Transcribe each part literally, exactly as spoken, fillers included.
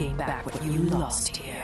gain back what you lost here.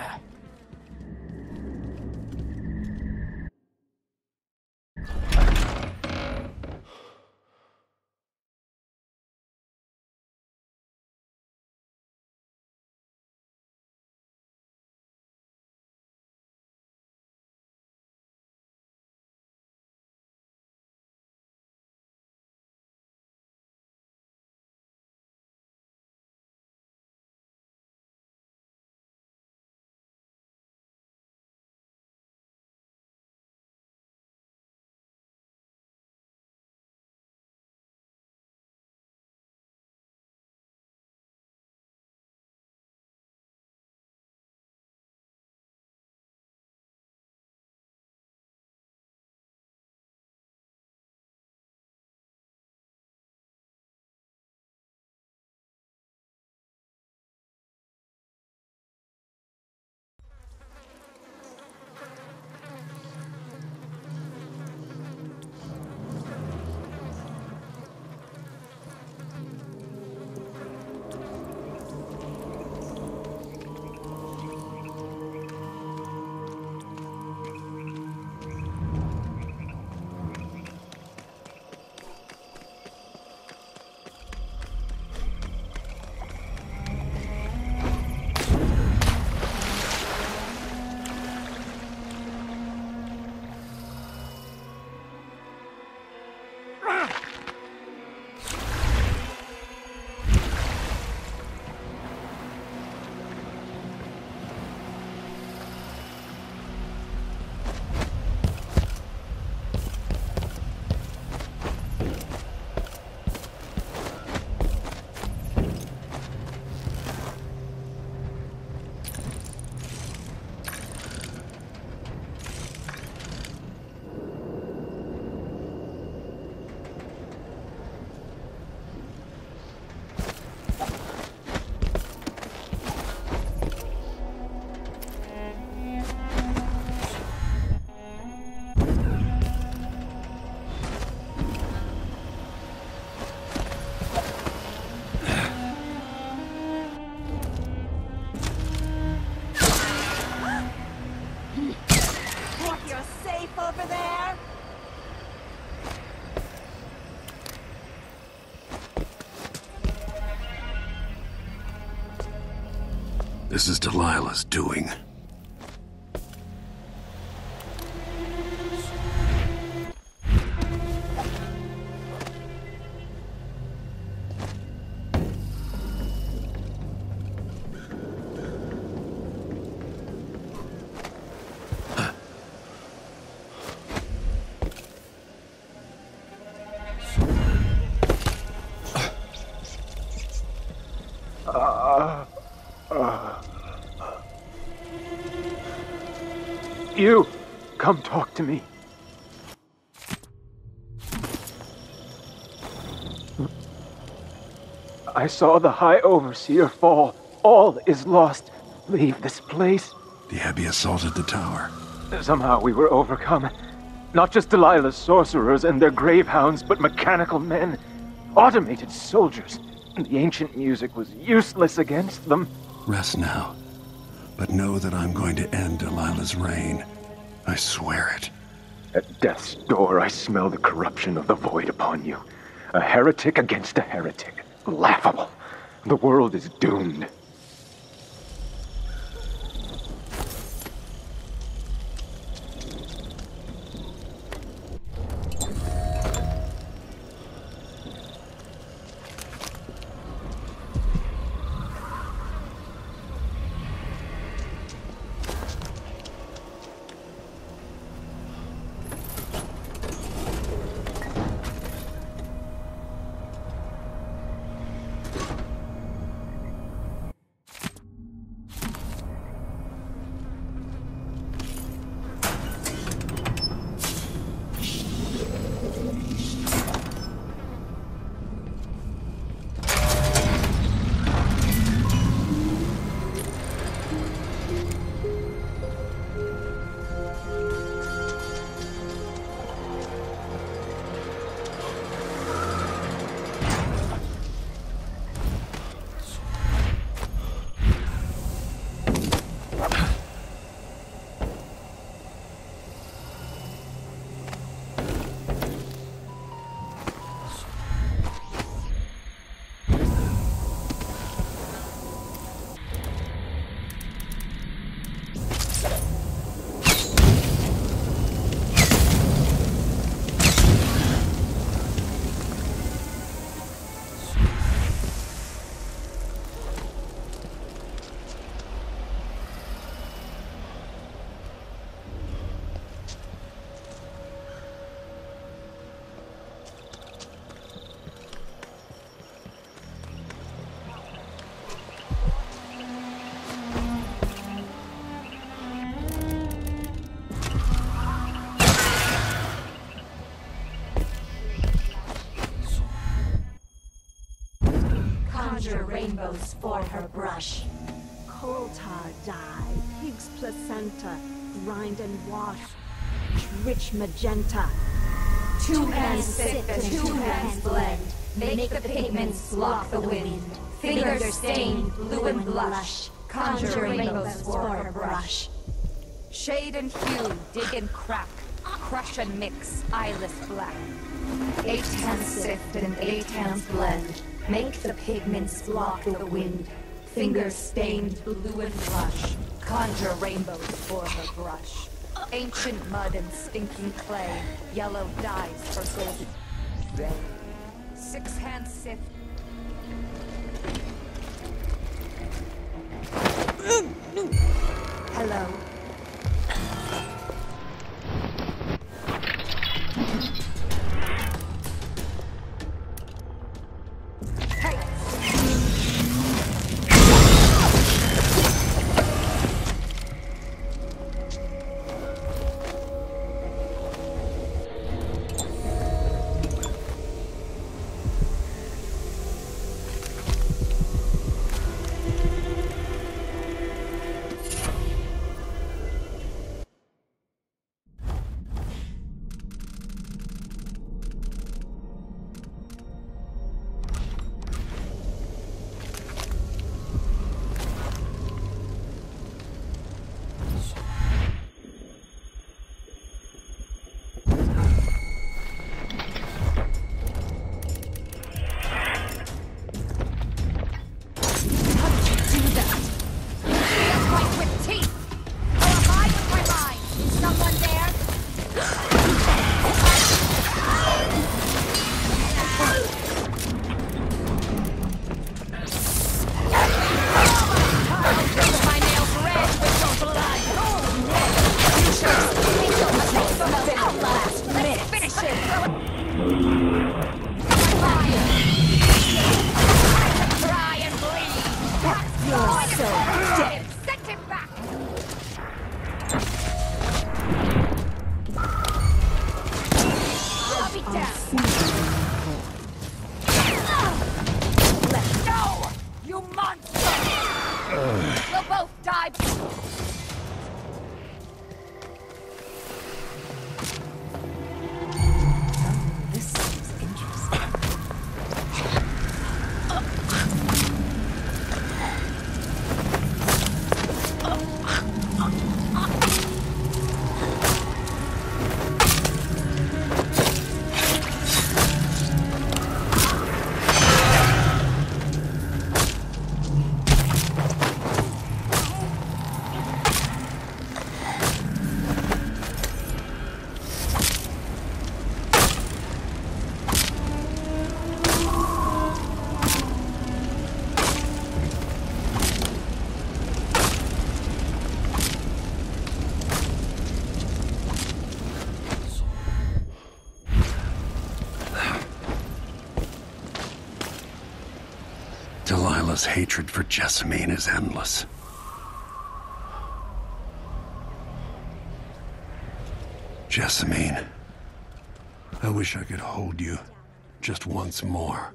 This is Delilah's doing. You! Come talk to me. I saw the High Overseer fall. All is lost. Leave this place. The Abbey assaulted the tower. Somehow we were overcome. Not just Delilah's sorcerers and their gravehounds, but mechanical men. Automated soldiers. The ancient music was useless against them. Rest now. But know that I'm going to end Delilah's reign. I swear it. At death's door, I smell the corruption of the void upon you. A heretic against a heretic. Laughable. The world is doomed. rainbows for her brush. Coal tar dye, pig's placenta, grind and wash, rich magenta. Two hands sift and two hands blend, make the pigments block the wind. Fingers stained blue and blush, conjure rainbows for her brush. Shade and hue, dig and crack, crush and mix, eyeless black. Eight hands sift and eight hands blend, make the pigments block the wind. Fingers stained blue and blush, conjure rainbows for her brush. Ancient mud and stinking clay, yellow dyes for golden red. Six hands sift. Hello. Delilah's hatred for Jessamine is endless. Jessamine, I wish I could hold you just once more.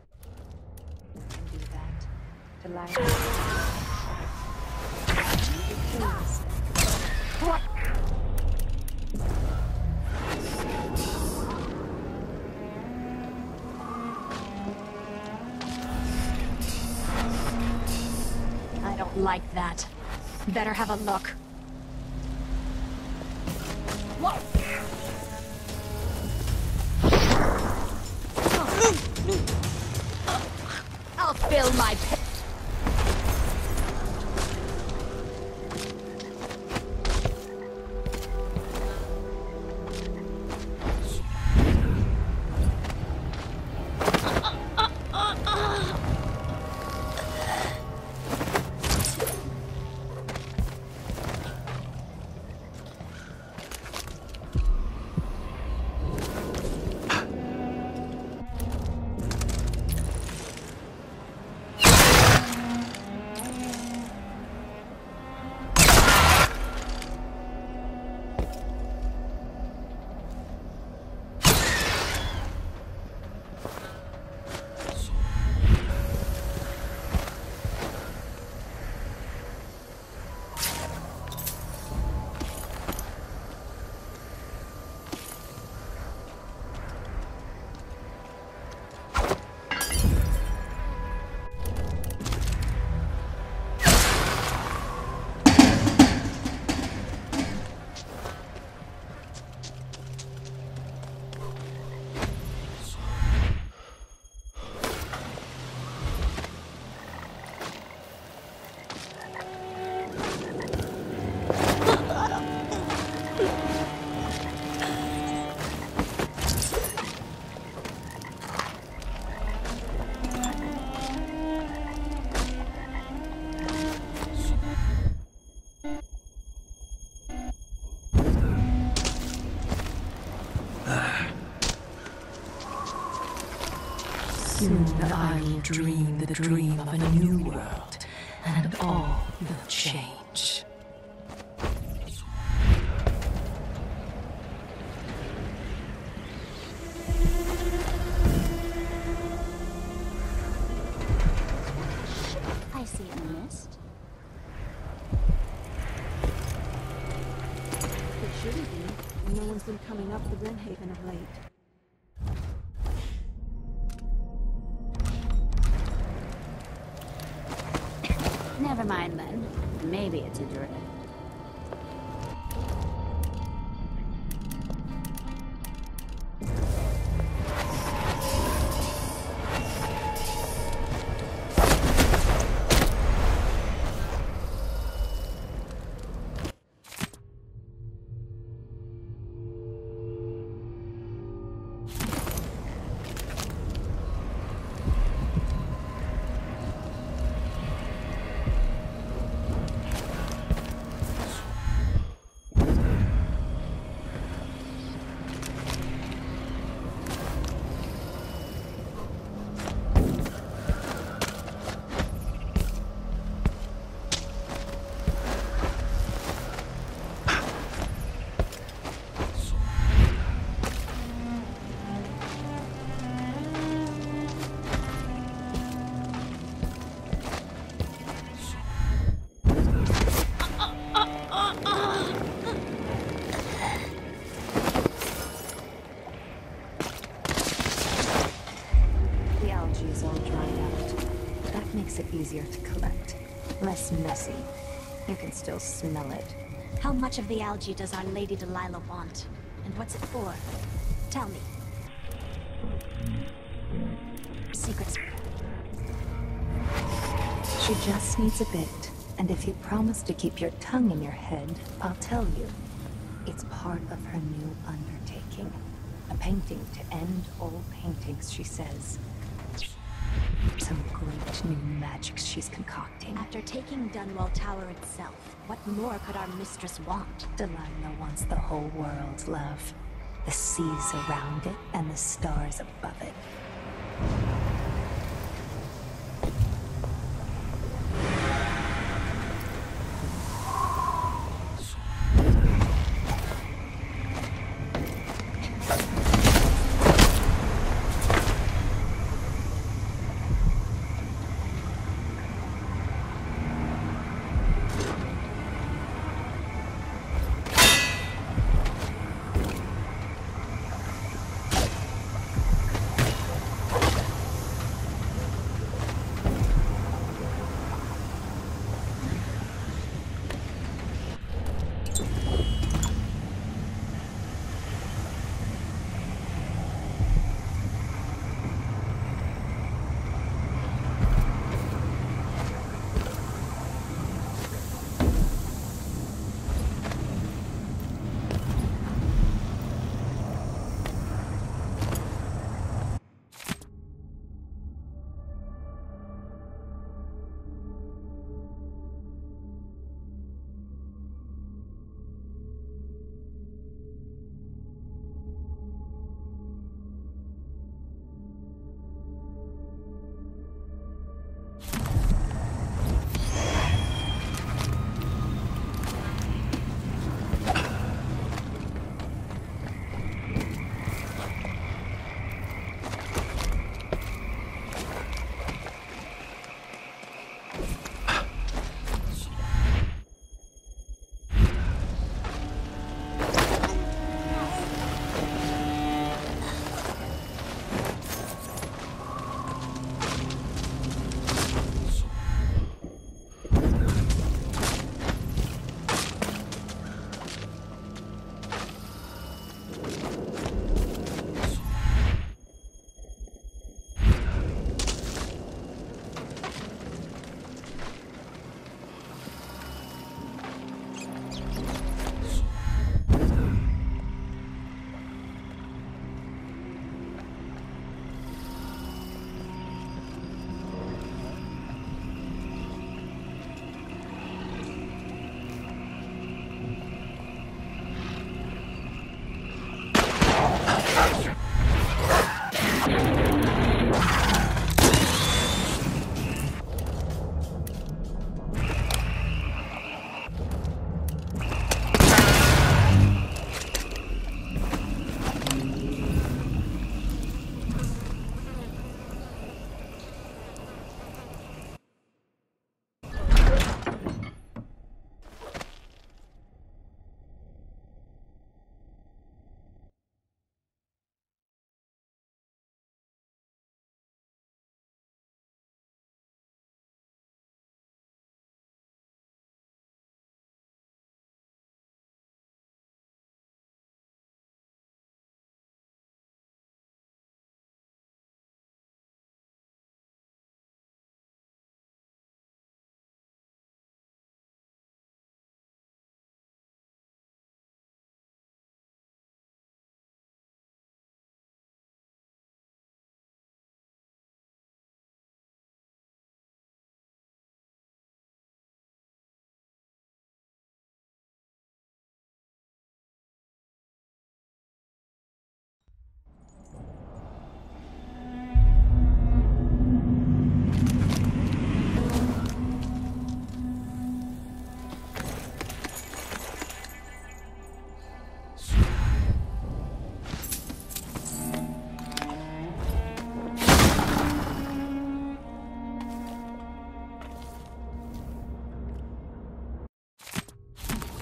Do that. Delilah. What? I don't like that. Better have a look. Whoa! I'll fill my pit. Soon I will dream the dream of a new world, and all will change. I see it in the mist. It shouldn't be. No one's been coming up the Renhaven of late. Never mind then. Maybe it's a druid. Easier to collect. Less messy. You can still smell it. How much of the algae does our Lady Delilah want? And what's it for? Tell me. Secrets. She just needs a bit. And if you promise to keep your tongue in your head, I'll tell you. It's part of her new undertaking. A painting to end all paintings, she says. Some great new magics she's concocting. After taking Dunwall Tower itself, what more could our mistress want? Delilah wants the whole world's love. The seas around it and the stars above it.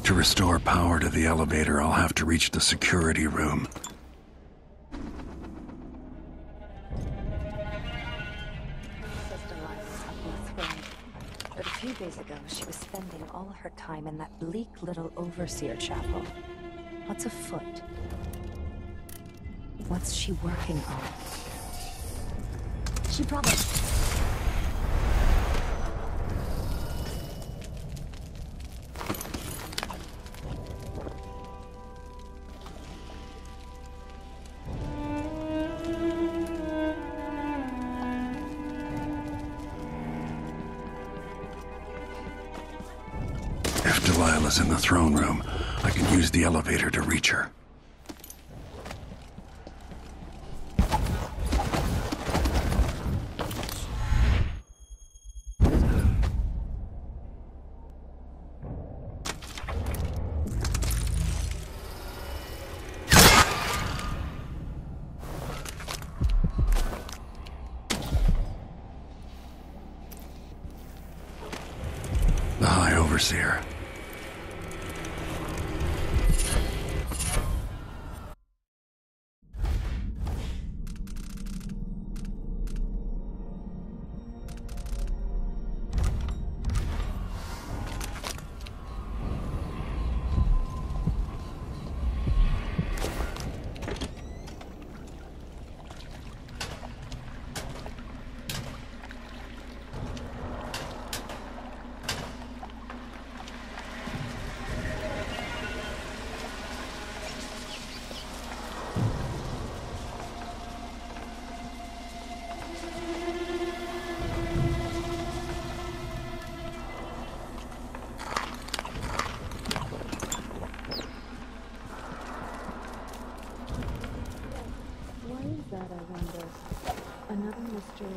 To restore power to the elevator, I'll have to reach the security room. Says Delilah's up North Road. But a few days ago, she was spending all her time in that bleak little overseer chapel. What's afoot? What's she working on? She probably... If Delilah's in the throne room, I can use the elevator to reach her. The High Overseer. That I wonder. Another mystery.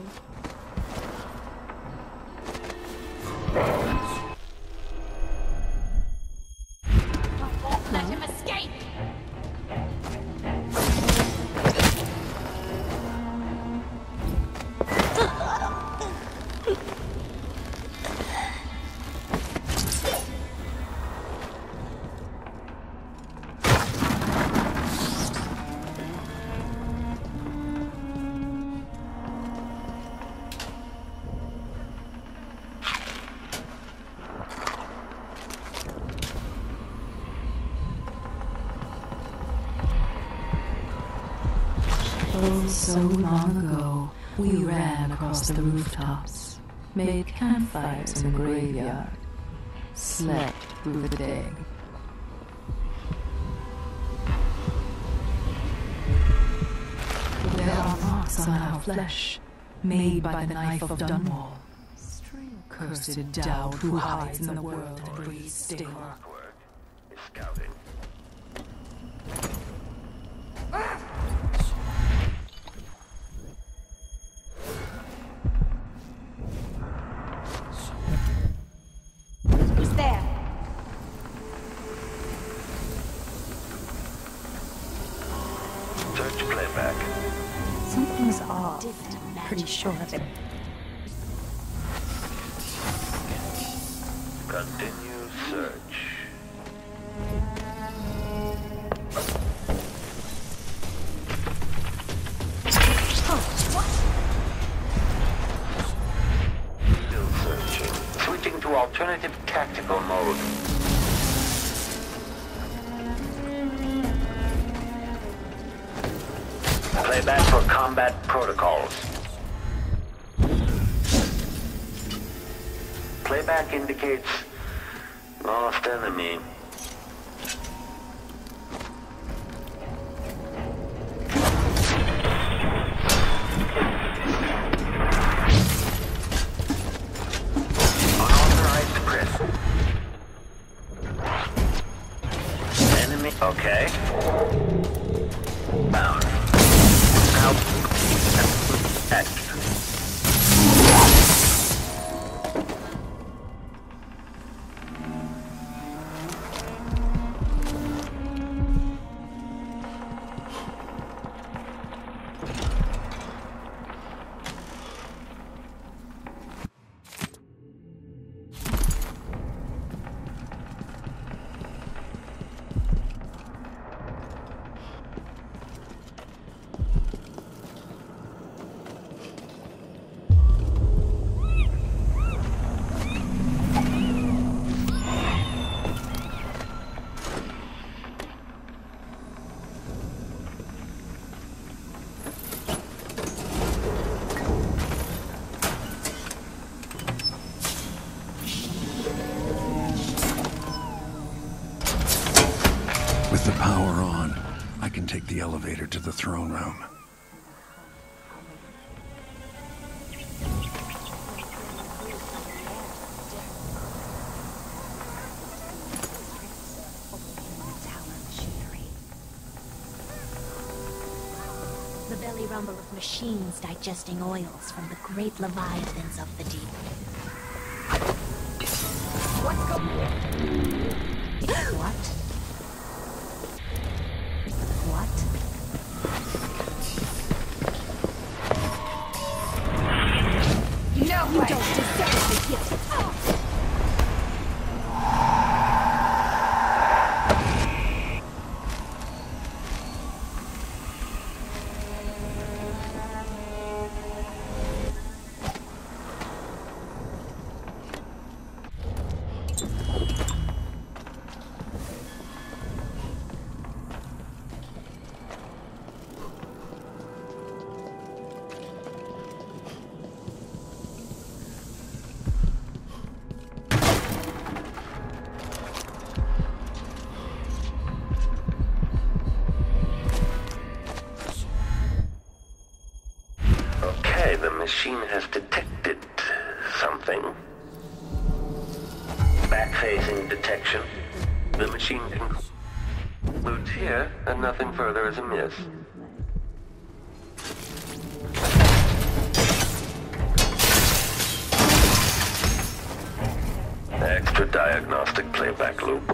Let him escape! Oh, so long ago, we ran across the rooftops, made campfires in the graveyard, slept through the day. There are marks on our flesh, made by the knife of Dunwall. Cursed doubt who hides in the world and breathes stale. Scouting. Who's there? Search playback. Something's off. Pretty sure of it. Continue search. Still searching. Switching to alternative tactical mode. Playback for combat protocols. Playback indicates lost enemy. Unauthorized press. Enemy. Okay. Bound. Out. X. With the power on, I can take the elevator to the throne room. The belly rumble of machines digesting oils from the great leviathans of the deep. What's going on? What? What? No way! You don't deserve the gift! Oh. The machine has detected something. Back-facing detection. The machine concludes here that nothing further is amiss. Extra diagnostic playback loop.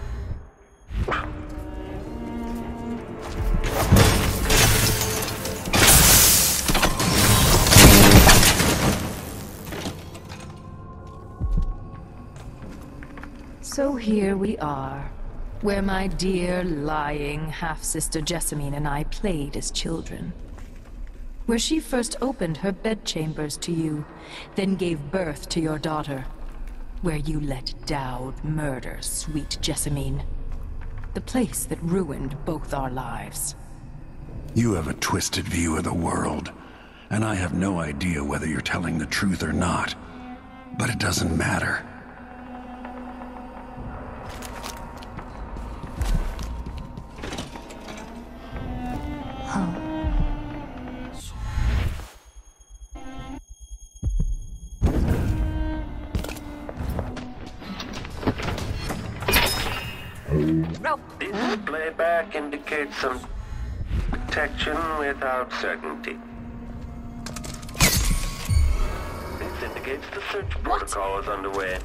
So here we are, where my dear, lying half-sister Jessamine and I played as children. Where she first opened her bedchambers to you, then gave birth to your daughter. Where you let Dowd murder sweet Jessamine. The place that ruined both our lives. You have a twisted view of the world, and I have no idea whether you're telling the truth or not. But it doesn't matter. This playback indicates some detection without certainty. This indicates the search protocol is underway.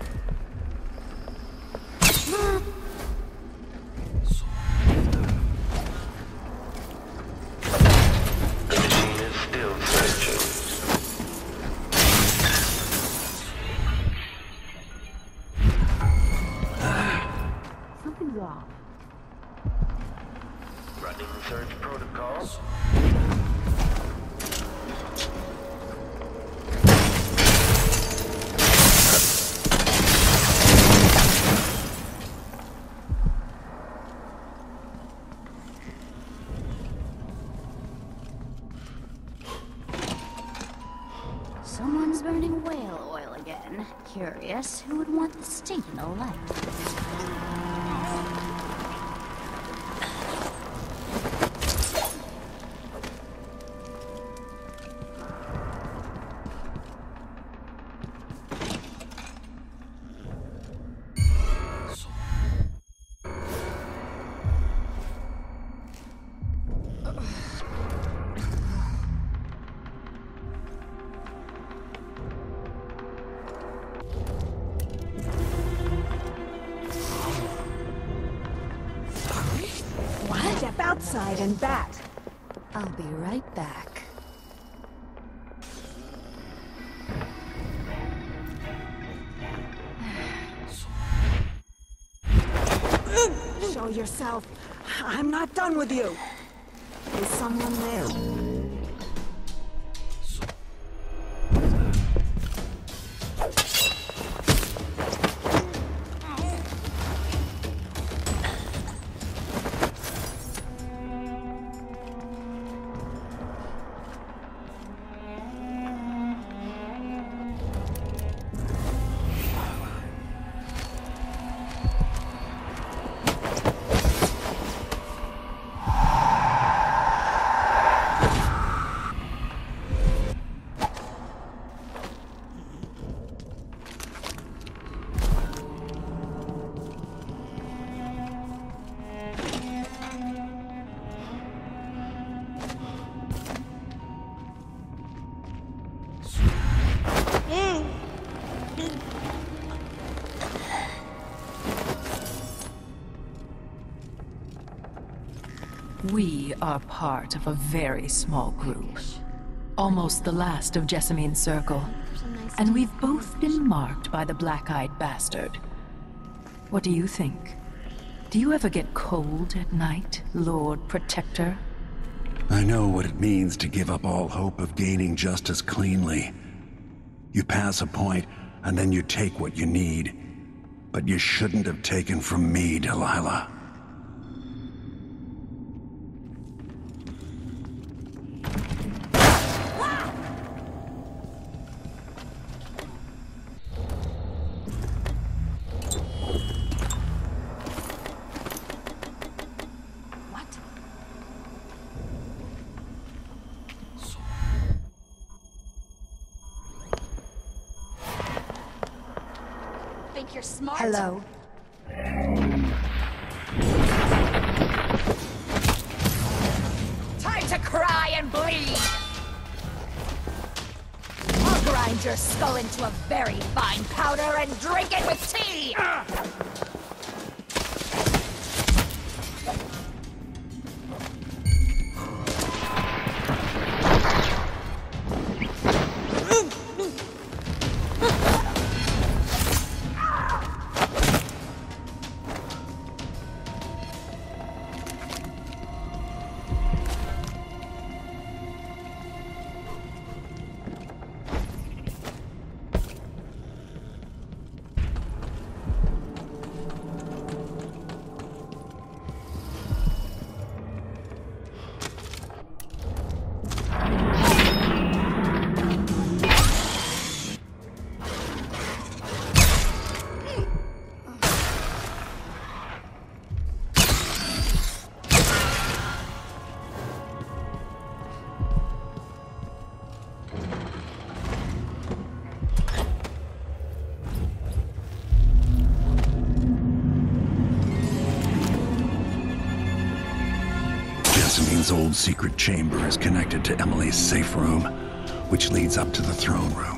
The machine is still searching. Something's off. Running search protocols. Someone's burning whale oil again. Curious who would want the stinking light. Step outside and bat. I'll be right back. Show yourself. I'm not done with you. Is someone there? We are part of a very small group. Almost the last of Jessamine's circle. And we've both been marked by the black-eyed bastard. What do you think? Do you ever get cold at night, Lord Protector? I know what it means to give up all hope of gaining justice cleanly. You pass a point, and then you take what you need. But you shouldn't have taken from me, Delilah. You're smart. Hello. Time to cry and bleed! I'll grind your skull into a very fine powder and drink it with tea! Uh. Jessamine's old secret chamber is connected to Emily's safe room, which leads up to the throne room.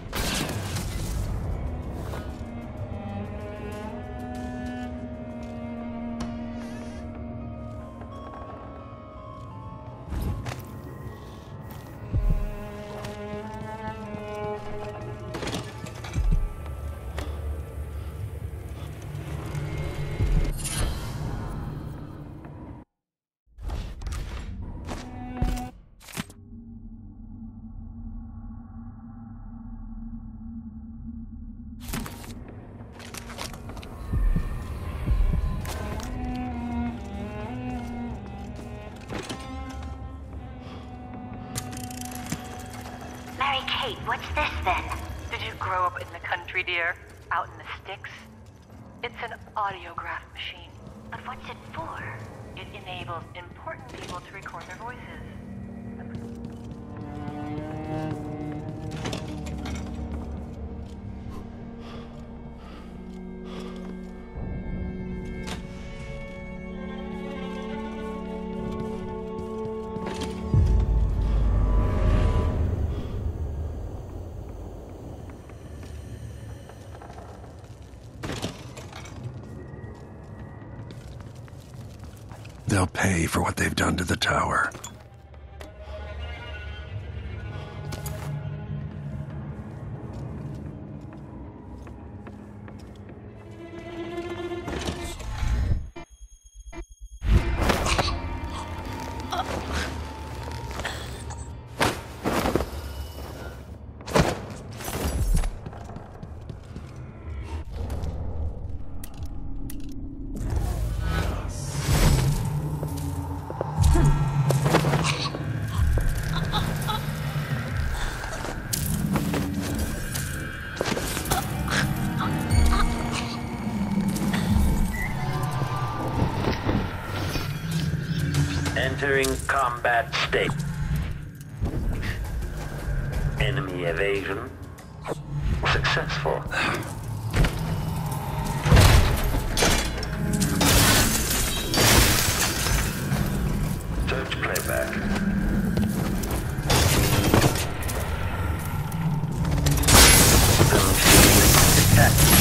Kate, what's this then? Did you grow up in the country, dear? Out in the sticks? It's an audiograph machine. But what's it for? It enables important people to record their voices. They'll pay for what they've done to the tower. Entering combat state. Enemy evasion successful. Search playback. Attack.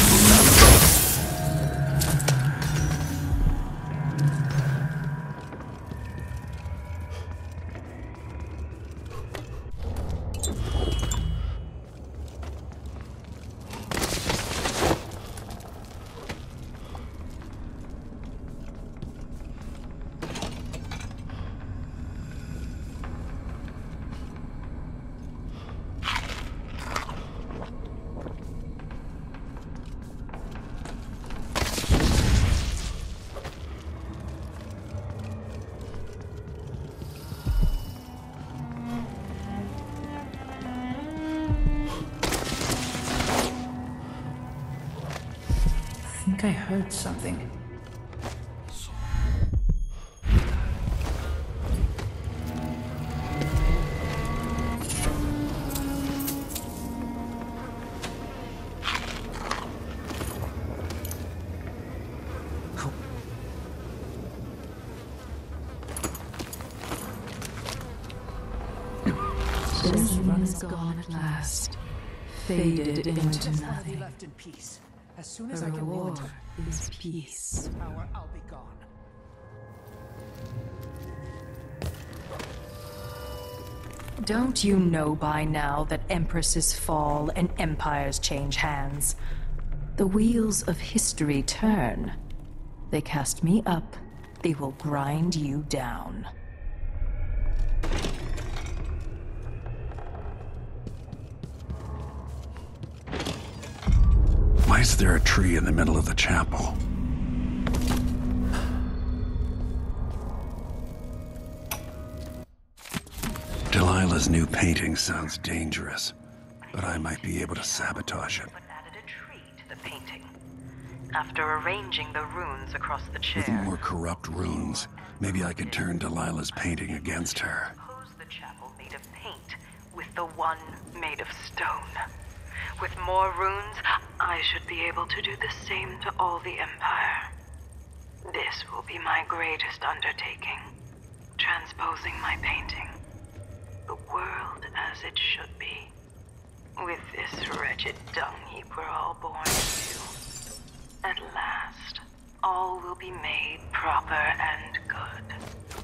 think I heard something. This one is gone at last, faded into nothing. Left in peace. As soon The as I can reward return is peace. power, I'll be gone. Don't you know by now that empresses fall and empires change hands? The wheels of history turn. They cast me up, they will grind you down. Why is there a tree in the middle of the chapel? Delilah's new painting sounds dangerous, but I might be able to sabotage it. But added a tree to the painting. After arranging the runes across the chair. With more corrupt runes, maybe I could turn Delilah's painting against her. Oppose the chapel made of paint with the one made of stone. With more runes, I should be able to do the same to all the Empire. This will be my greatest undertaking. Transposing my painting. The world as it should be. With this wretched dung heap we're all born into. At last, all will be made proper and good.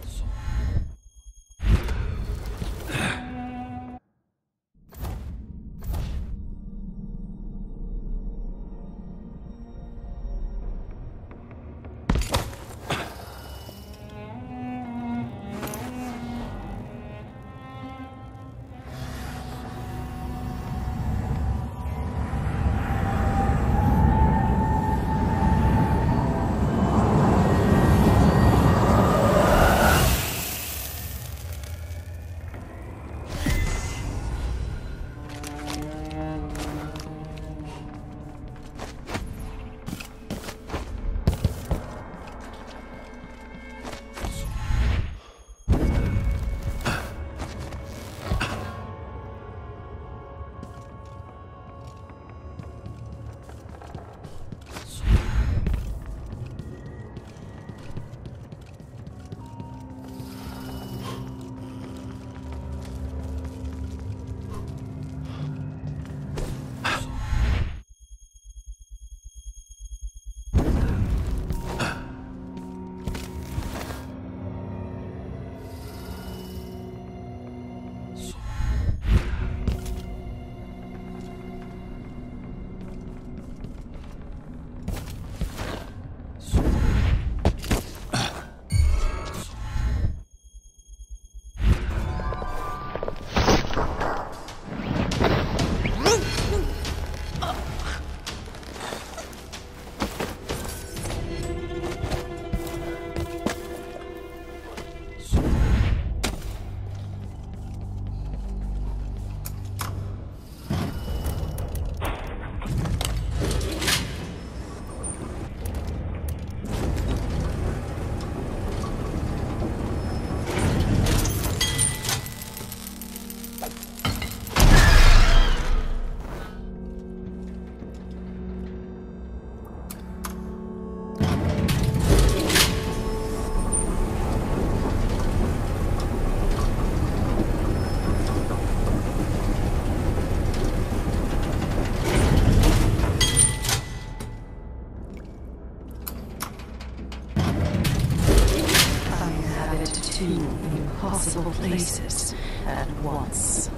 Impossible places at once.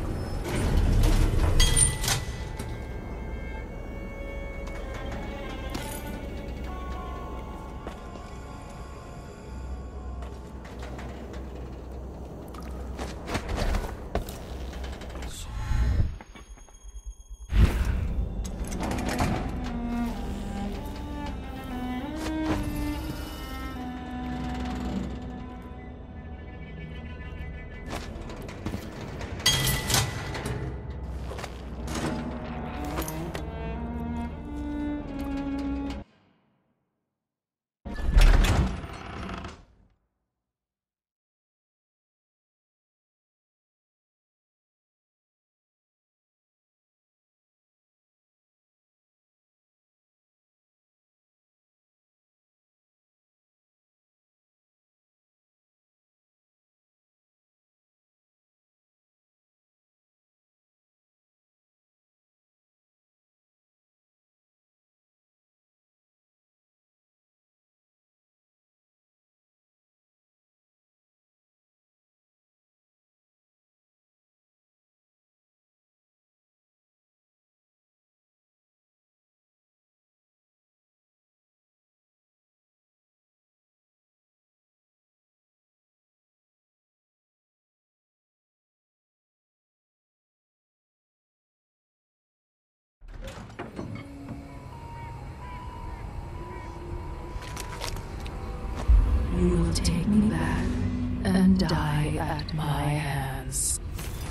You will take me back and die at my hands.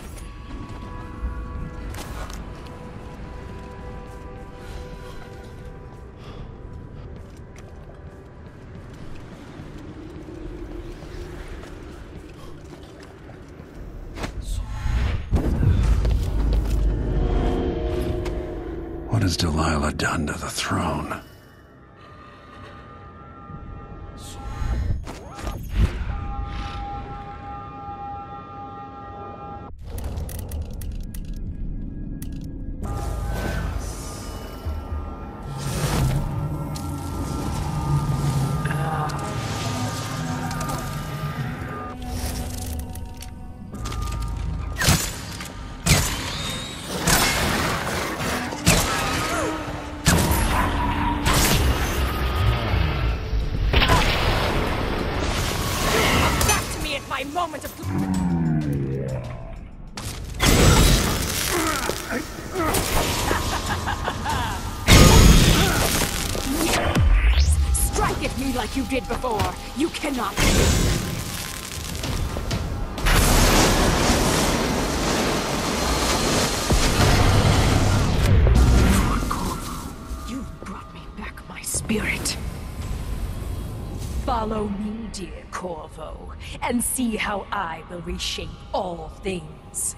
What has Delilah done to the throne? Moment of... Strike at me like you did before. You cannot. Corvo, you brought me back my spirit. Follow me, dear Corvo, and see how I will reshape all things.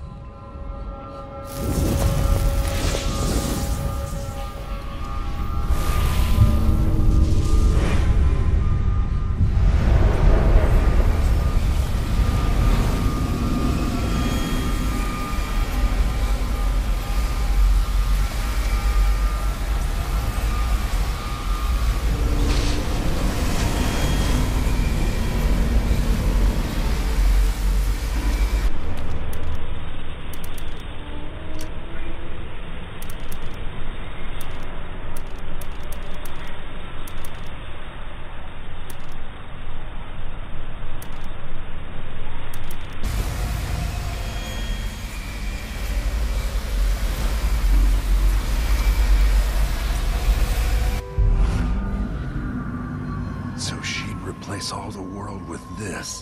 So she'd replace all the world with this.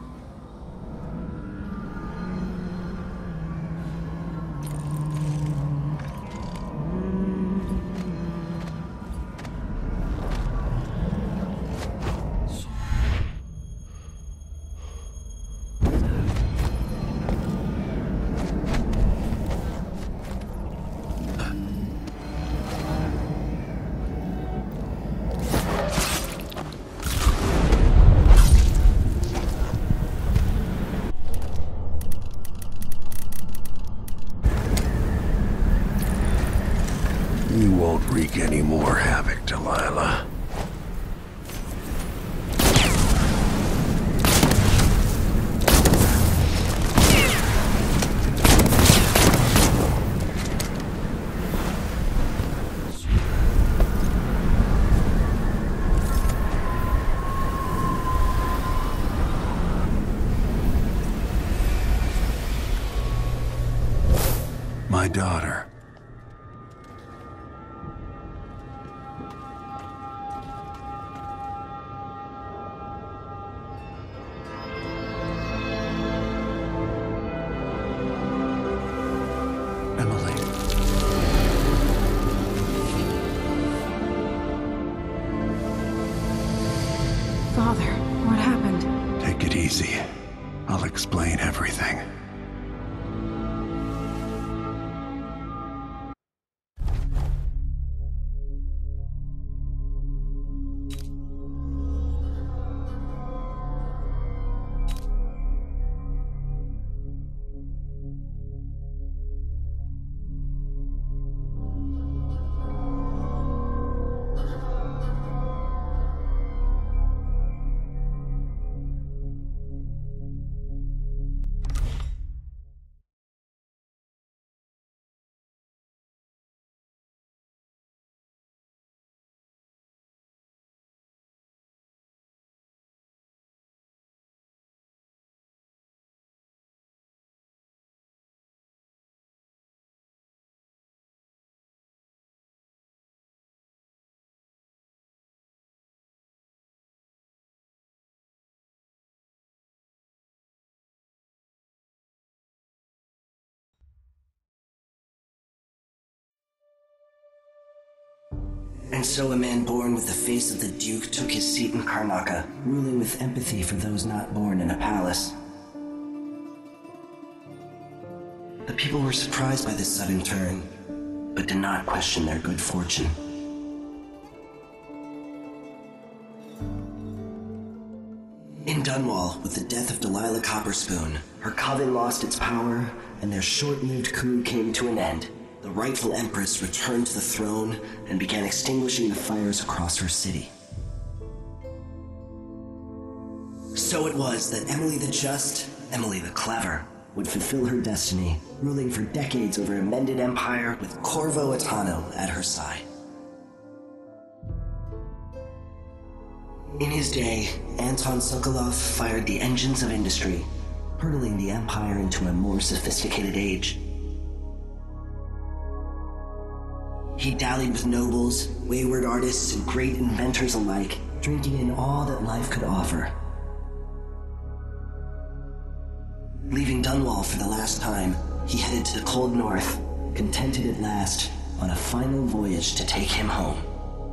You won't wreak any more havoc, Delilah. My daughter. Emily. Father, what happened? Take it easy. I'll explain everything. And so a man born with the face of the Duke took his seat in Karnaca, ruling with empathy for those not born in a palace. The people were surprised by this sudden turn, but did not question their good fortune. In Dunwall, with the death of Delilah Copperspoon, her coven lost its power, and their short-lived coup came to an end. The rightful Empress returned to the throne and began extinguishing the fires across her city. So it was that Emily the Just, Emily the Clever, would fulfill her destiny, ruling for decades over a mended empire with Corvo at her side. In his day, Anton Sokolov fired the engines of industry, hurtling the empire into a more sophisticated age. He dallied with nobles, wayward artists, and great inventors alike, drinking in all that life could offer. Leaving Dunwall for the last time, he headed to the cold north, contented at last, on a final voyage to take him home.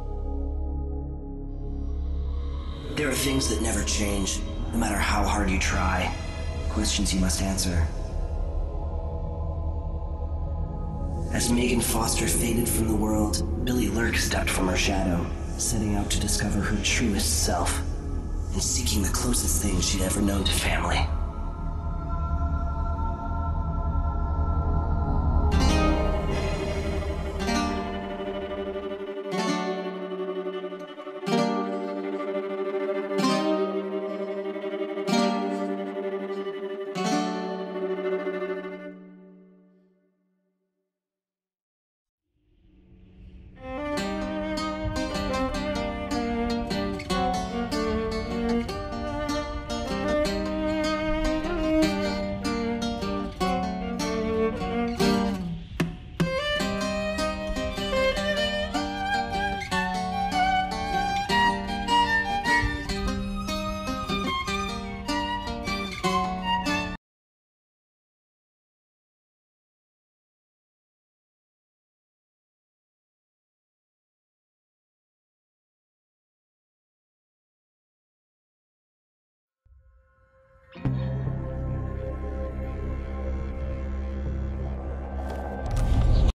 There are things that never change, no matter how hard you try. Questions you must answer. As Megan Foster faded from the world, Billy Lurk stepped from her shadow, setting out to discover her truest self, and seeking the closest thing she'd ever known to family.